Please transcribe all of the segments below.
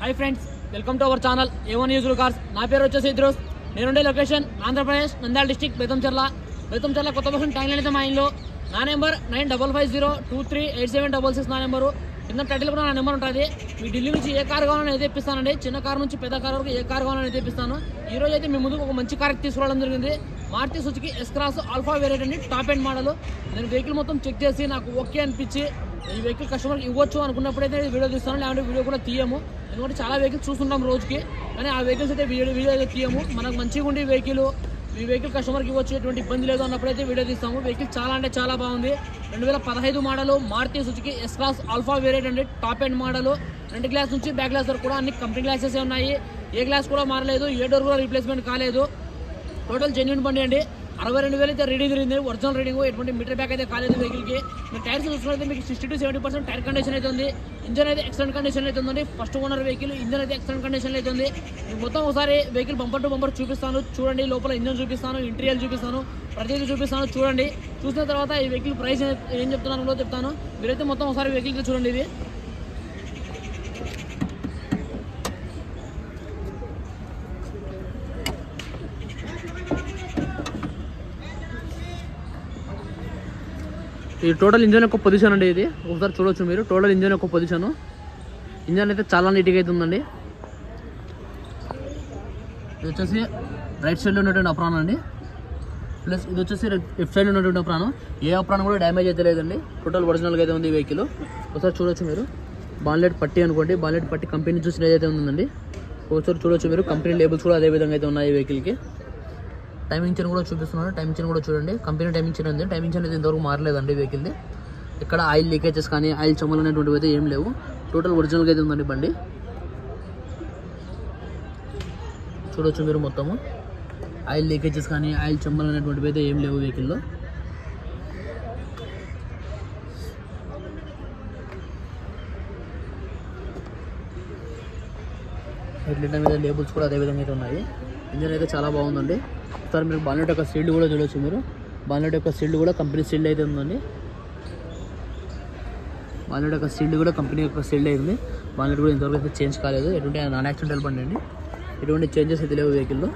Hi friends, welcome to our channel A1 used cars. నా పేరు వచ్చేసి ఇద్రోస్. నేనుండే లొకేషన్ ఆంధ్రప్రదేశ్, నంద్యాల డిస్టిక్, బేతంచెర్ల కొత్త బస్ టైం అయితే మా ఇంట్లో. నా నెంబర్ 9550238766 నా నెంబరు. కింద టైటిల్ కూడా నా నెంబర్ ఉంటుంది. మీ ఢిల్లీ నుంచి ఏ కార్ కావాలని అయితే ఇప్పిస్తానండి. చిన్న కార్ నుంచి పెద్ద కార్ వరకు ఏ కార్ కావాలని అయితే ఇప్పిస్తాను. ఈ రోజు అయితే మీ ముందుకు ఒక మంచి కార్ తీసుకురావడం జరిగింది. Maruti Suzuki S-Cross alpha variant అండి, టాప్ ఎండ్ మోడల్. నేను వెహికల్ మొత్తం చెక్ చేసి నాకు ఓకే అనిపించి ఈ వెహికల్ కస్టమర్కి ఇవ్వచ్చు అనుకున్నప్పుడైతే వీడియో తీస్తాను, లేదంటే వీడియో కూడా తీయము. ఎందుకంటే చాలా వెహికల్స్ చూస్తుంటాం రోజుకి, కానీ ఆ వెహికల్స్ అయితే వీడియో అయితే తీయము. మనకు మంచిగా ఉండి ఈ వెహికల్ కస్టమర్కి ఇవ్వచ్చు, ఎటువంటి ఇబ్బంది లేదు అన్నప్పుడైతే వీడియో తీస్తాము. వెహికల్ చాలా అంటే చాలా బాగుంది. 2015 model Maruti Suzuki S-Cross alpha variant అండి, top end model. Front glass నుంచి బ్యాక్ గ్లాస్ వరకు కూడా అన్ని కంపెనీ గ్లాసెస్ ఉన్నాయి. ఏ గ్లాస్ కూడా మారలేదు, ఏ డోర్ కూడా రీప్లేస్మెంట్ కాలేదు. టోటల్ జెన్యూన్ బండి అండి. 62,000 అయితే రీడింగ్ తిరిగింది, ఒరిజినల్ రీడింగ్. ఎటువంటి మీటర్ బ్యాక్ అయితే కాలేదు వెహికల్కి. మీరు టైర్స్ చూసుకుంటే మీకు 60 to 70% టైర్ కండిషన్ అయితే ఉంది. ఇంజన్ అయితే ఎక్సలెంట్ కండిషన్ అయితే ఉందండి. ఫస్ట్ ఓనర్ వెహికల్, ఇంజన్ అయితే ఎక్సలెంట్ కండిషన్ అయితే ఉంది. మొత్తం ఒకసారి వెహికల్ బంపర్ టు బంపర్ చూపిస్తాను చూడండి. లోపల ఇంజన్ చూపిస్తాను, ఇంటీరియర్ చూపిస్తాను, ప్రతిదీ చూపిస్తాను చూడండి. చూసిన తర్వాత ఈ వెహికల్ ప్రైస్ ఏం చెప్తున్నాను చెప్తాను. మీరైతే మొత్తం ఒకసారి వెహికల్ చూడండి. ఇది ఈ టోటల్ ఇంజన్ యొక్క పొజిషన్ అండి. ఇది ఒకసారి చూడొచ్చు మీరు. టోటల్ ఇంజన్ యొక్క పొజిషన్, ఇంజన్ అయితే చాలా నీట్గా అయితే ఉందండి. ఇది వచ్చేసి రైట్ సైడ్లో ఉన్నటువంటి అప్రాన్ అండి, ప్లస్ ఇది వచ్చేసి లెఫ్ట్ సైడ్లో ఉన్నటువంటి అప్రాన్. ఏ అప్రాన్ కూడా డ్యామేజ్ అయితే లేదండి, టోటల్ ఒరిజినల్గా అయితే ఉంది ఈ వెహికల్. ఒకసారి చూడొచ్చు మీరు. బాన్లెట్ పట్టి అనుకోండి, బాన్లెట్ పట్టి కంపెనీ చూసిన ఏదైతే ఉందండి. ఒకసారి చూడొచ్చు మీరు. కంపెనీ లేబుల్స్ కూడా అదే విధంగా అయితే ఉన్నాయి ఈ వెహికల్కి. టైమింగ్ చైన్ కూడా చూపిస్తున్నాను, టైమింగ్ చైన్ కూడా చూడండి. కంపెనీ టైమింగ్ చైన్ ఉంది. టైమింగ్ చైన్ అయితే ఇంతవరకు మారలేదండి వెహికల్ది. ఇక్కడ ఆయిల్ లీకేజెస్ కానీ ఆయిల్ చెమ్మలు అనేటువంటివి అయితే ఏం లేవు. టోటల్ ఒరిజినల్గా అయితే ఉందండి బండి. చూడొచ్చు మీరు మొత్తము. ఆయిల్ లీకేజెస్ కానీ ఆయిల్ చెమ్మలు అనేటువంటివి అయితే ఏం లేవు వెహికల్లో. హెడ్లైట్ మీద లేబుల్స్ కూడా అదే విధంగా అయితే ఉన్నాయి. ఇంజన్ అయితే చాలా బాగుందండి. ఒకసారి మీరు బాన్లెట్ యొక్క సీల్డ్ కూడా చూడవచ్చు మీరు. బాన్లెట్ యొక్క సీల్డ్ కూడా కంపెనీ సీల్డ్ అయితే ఉందండి. బాన్లెట్ యొక్క సీల్డ్ కూడా కంపెనీ యొక్క సీల్డ్ అయింది. బాన్లెట్ కూడా ఇంతవరకు అయితే చేంజ్ కాలేదు. ఎటువంటి నాన్ యాక్సిడెంటల్ బండి అండి, ఎటువంటి చేంజెస్ అయితే లేవు వెహికల్లో.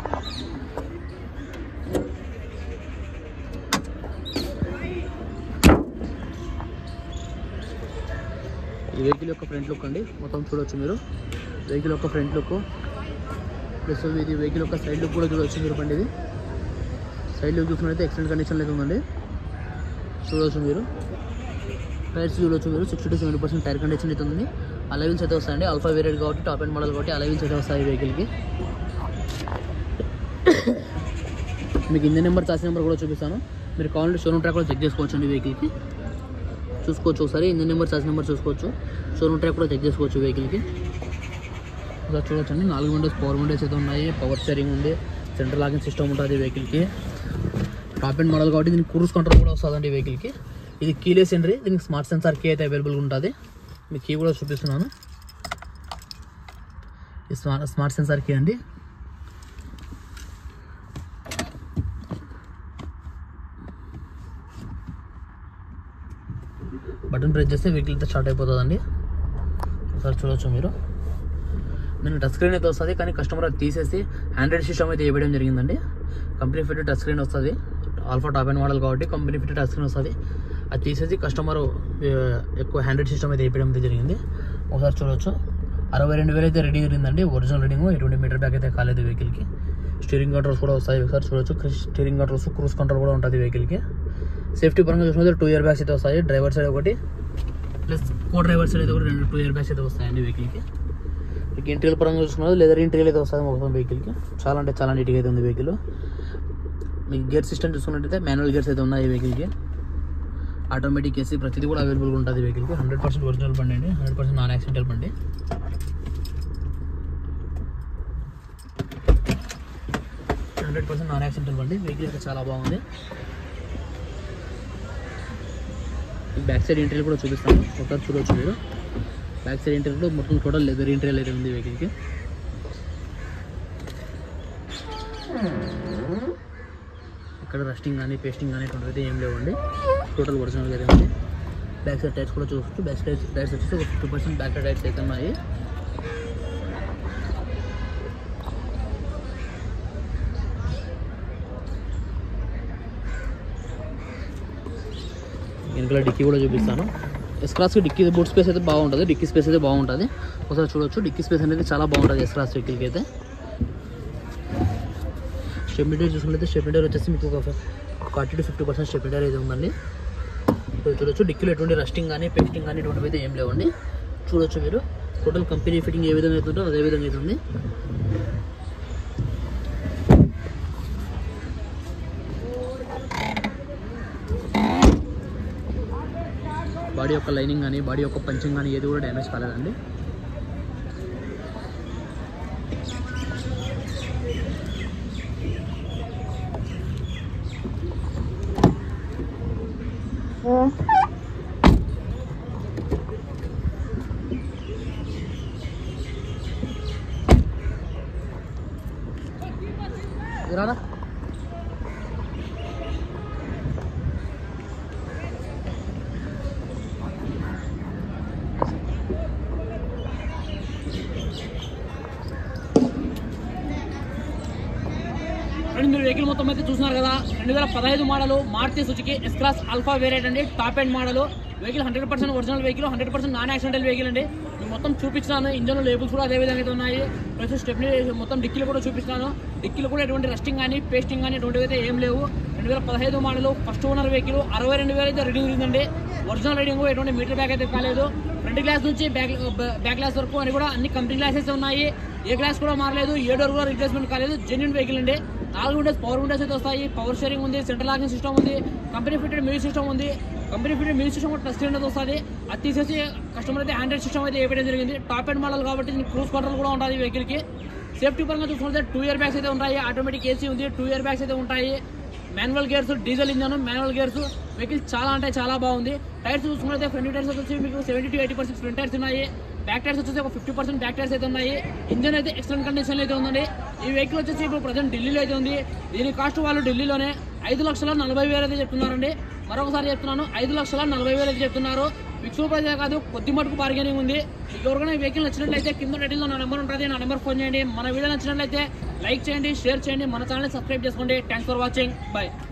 ఈ వెహికల్ యొక్క ఫ్రంట్ లుక్ అండి, మొత్తం చూడవచ్చు మీరు. వెహికల్ యొక్క ఫ్రంట్ లుక్ ప్లస్ ఇది వెహికల్ యొక్క సైడ్ లుక్ కూడా చూడవచ్చు మీరు. బండి ఇది సైడ్ లుక్ చూసినట్లయితే ఎక్సలెంట్ కండిషన్లో అయితే ఉందండి. చూడవచ్చు మీరు. టైర్స్ చూడవచ్చు మీరు. 60 to 70% టైర్ కండిషన్ అయితే ఉంది. అలైవిల్స్ అయితే వస్తాయండి. ఆల్ఫా వేరియంట్ కాబట్టి, టాప్ ఎండ్ మోడల్ కాబట్టి అలైవిల్స్ అయితే వస్తాయి వెహికల్కి. మీకు ఇంజన్ నెంబర్, చాసి నెంబర్ కూడా చూపిస్తాను. మీరు కావాలంటే షోరూమ్ ట్రాక్ కూడా చెక్ చేసుకోవచ్చు అండి వెహికల్కి. చూసుకోవచ్చు ఒకసారి. ఇంజన్ నెంబర్, చాసి నెంబర్ చూసుకోవచ్చు. షోరూమ్ ట్రాక్ కూడా చెక్ చేసుకోవచ్చు వెహికల్కి. ఒకసారి చూడవచ్చు అండి. 4 విండోస్ పవర్ విండోస్ అయితే ఉన్నాయి. పవర్ స్టీరింగ్ ఉంది. సెంట్రల్ లాకింగ్ సిస్టమ్ ఉంటుంది వెహికల్కి. టాప్ ఎండ్ మోడల్ కాబట్టి దీనికి క్రూజ్ కంట్రోల్ కూడా వస్తుందండి వెహికల్కి. ఇది కీలెస్ ఎంట్రీ. దీనికి స్మార్ట్ సెన్సార్ కీ అయితే అవైలబుల్గా ఉంటుంది. మీకు కీ కూడా చూపిస్తున్నాను. ఈ స్మార్ట్ సెన్సార్ కీ అండి. బటన్ ప్రెస్ చేస్తే వెహికల్ అయితే స్టార్ట్ అయిపోతుందండి. ఒకసారి చూడవచ్చు మీరు. నేను టచ్ స్క్రీన్ అయితే వస్తుంది, కానీ కస్టమర్ అది తీసేసి ఆండ్రాయిడ్ సిస్టమ్ అయితే ఇవ్వడం జరిగిందండి. కంపెనీ ఫిట్ టచ్ స్క్రీన్ వస్తుంది. ఆల్ఫా టాప్ ఎండ్ మోడల్ కాబట్టి కంపెనీ ఫిట్ టచ్ స్క్రీన్ వస్తుంది. అది తీసేసి కస్టమర్ ఎక్కువ ఆండ్రాయిడ్ సిస్టమ్ అయితే ఇవ్వడం అయితే జరిగింది. ఒకసారి చూడవచ్చు. 62,000 అయితే రీడింగ్ జరిగిందండి, ఒరిజినల్ రీడింగ్. ఎటువంటి మీటర్ బ్యాక్ అయితే కాలేదు వెహికల్కి. స్టీరింగ్ కంట్రోల్స్ కూడా వస్తాయి. ఒకసారి చూడవచ్చు. స్టీరింగ్ కంట్రోల్స్, క్రూజ్ కంట్రోల్ కూడా ఉంటుంది వెహికల్కి. సేఫ్టీ పరంగా చూసినట్టు 2 ఇయర్ బ్యాగ్స్ అయితే వస్తాయి. డ్రైవర్ సైడ్ ఒకటి ప్లస్ కో డ్రైవర్ సైడ్ అయితే కూడా 2 ఇయర్ బ్యాగ్స్ అయితే వస్తాయండి వెహికల్కి. మీకు ఇంటీరియర్ పరంగా చూసుకున్నది లెదర్ ఇంటీరియర్ అయితే వస్తుంది మొత్తం వెహికల్కి. చాలా అంటే చాలా నీట్గా అయితే ఉంది వెహికల్. మీకు గేర్ సిస్టమ్ చూసుకున్నట్టయితే మాన్యువల్ గేర్స్ అయితే ఉన్నాయి వెహికల్కి. ఆటోమేటిక్ ఏసీ ప్రతిదీ కూడా అవైలబుల్గా ఉంటుంది వెహికల్కి. 100% ఒరిజినల్ బండి అండి, 100% నాన్ యాక్సిడెంటల్ బండి. వెహికల్ అయితే చాలా బాగుంది. బ్యాక్ సైడ్ ఇంటీరియర్ కూడా చూపిస్తాను. ఒకసారి చూడవచ్చు మీరు. బ్యాక్ సైడ్ ఇంటీరియర్ కూడా మొత్తం టోటల్ లెదర్ ఇంటీరియర్ అయితే ఉంది వెహికల్కి. ఇక్కడ రస్టింగ్ కానీ పేస్టింగ్ కానీ అటువంటిది ఏం లేవండి. టోటల్ ఒరిజినల్గా అయితే ఉంది. బ్యాక్ సైడ్ టైర్స్ కూడా చూసుకోవచ్చు. బ్యాక్ సైడ్ టైర్స్ వచ్చేసి 50% బ్యాక్ సైడ్ టైర్స్ అయితే ఉన్నాయి. వెనకాల డిక్కీ కూడా చూపిస్తాను. ఎస్ క్రాస్కి డిక్కీ బూట్ స్పేస్ అయితే బాగుంటుంది, డిక్కీ స్పేస్ అయితే బాగుంటుంది. ఒకసారి చూడొచ్చు, డిక్కీ స్పేస్ అనేది చాలా బాగుంటుంది ఎస్ క్రాస్ వెహికల్కి అయితే. స్టెప్ మీటర్ చూసుకుంటే స్టెప్ మీటర్ వచ్చేసి మీకు ఒక 40 to 50% స్టెప్ మీటర్ అయితే ఉందండి. చూడొచ్చు డిక్కీలో ఎటువంటి రస్టింగ్ కానీ పేస్టింగ్ కానీ ఎటువంటివి అయితే ఏం లేవండి. చూడొచ్చు మీరు టోటల్ కంపెనీ ఫిట్టింగ్ ఏ విధంగా అవుతుందో అదే విధంగా అవుతుంది. బాడీ యొక్క లైనింగ్ కానీ బాడీ యొక్క పంచింగ్ కానీ ఏది కూడా డ్యామేజ్ కాలేదండి. రారా మీరు వెహికల్ మొత్తం అయితే చూస్తున్నారు కదా, 2015 model Maruti Suzuki S cross alpha variant అండి. Top end model vehicle 100% original vehicle, 100% non accidental vehicle అండి. మేము మొత్తం చూపించాను. ఇంజన్ లేబుల్స్ కూడా అదే విధంగా అయితే ఉన్నాయి. ప్లస్ స్టెప్ని మొత్తం డిక్కీలు కూడా చూపిస్తాను. డిక్కీలు కూడా ఎటువంటి రస్టింగ్ కానీ పేస్టింగ్ కానీ ఎటువంటివి అయితే ఏం లేవు. 2015 మోడల్ ఫస్ట్ ఓనర్ వెహికల్ 62,000 అయితే రీడింగ్ ఉందండి. ఒరిజినల్ రీడింగ్, ఎటువంటి మీటర్ బ్యాక్ అయితే కాలేదు. ఫ్రంట్ గ్లాస్ నుంచి బ్యాక్ గ్లాస్ వరకు అని కూడా అన్ని కంపెనీ గ్లాసెస్ ఉన్నాయి. ఏ గ్లాస్ కూడా మారలేదు, ఏ డోర్ కూడా రిప్లేస్మెంట్ కాలేదు. జెన్యూన్ వెహికల్ అండి. 4 విండోస్ పవర్ విండోస్ అయితే వస్తాయి. పవర్ షేరింగ్ ఉంది, సెంట్రల్ లాకింగ్ సిస్టమ్ ఉంది, కంపెనీ ఫిటెడ్ మ్యూజిక్ సిస్టమ్ ఉంది. కంపెనీ ఫిటెడ్ మ్యూజిక్ సిస్టమ్ కూడా టచ్ స్క్రీన్ అయితే వస్తుంది. అది తీసేసి కస్టమర్ అయితే ఆండ్రాయిడ్ సిస్టమ్ అయితే వేయడం జరిగింది. టాప్ ఎండ్ మోడల్ కాబట్టి క్రూజ్ కంట్రోల్ కూడా ఉంటుంది వెహికల్కి. సేఫ్టీ పరంగా చూసుకుంటే 2 ఇయర్ బ్యాగ్స్ అయితే ఉంటాయి. ఆటోమేటిక్ ఏసీ ఉంది, 2 ఇయర్ బ్యాగ్స్ అయితే ఉంటాయి. Manual gears, diesel engine, manual gears. Vehicle చాలా అంటే చాలా బాగుంది. టైర్స్ చూసుకుంటే ఫ్రంట్ టైర్స్ వచ్చి మీకు 70 to 80% ఫ్రంట్ టైర్స్ ఉన్నాయి. బ్యాక్ టైర్స్ వచ్చేసి ఒక 50% బ్యాక్ టైర్స్ అయితే ఉన్నాయి. ఇంజన్ అయితే ఎక్సలెంట్ కండిషన్లో అయితే ఉందండి. ఈ వెహికల్ వచ్చేసి ఇప్పుడు ప్రజెంట్ ఢిల్లీలో అయితే ఉంది. దీని కాస్ట్ వాళ్ళు ఢిల్లీలోనే 5,40,000 అయితే చెప్తున్నారండి. మరొకసారి చెప్తున్నాను, 5,40,000 అయితే చెప్తున్నారు. ఫిక్స్డ్ ప్రైస్ కాదు, కొద్ది మటుకు బార్గెనింగ్ ఉంది. మీకు ఎవరికైనా ఈ వెహికల్ నచ్చినట్లయితే కింద టైటిల్లో నా నెంబర్ ఉంటుంది, నా నెంబర్ ఫోన్ చేయండి. మన వీడియో నచ్చినట్లయితే లైక్ చేయండి, షేర్ చేయండి, మన ఛానల్ సబ్స్క్రైబ్ చేసుకోండి. Thanks for watching, bye.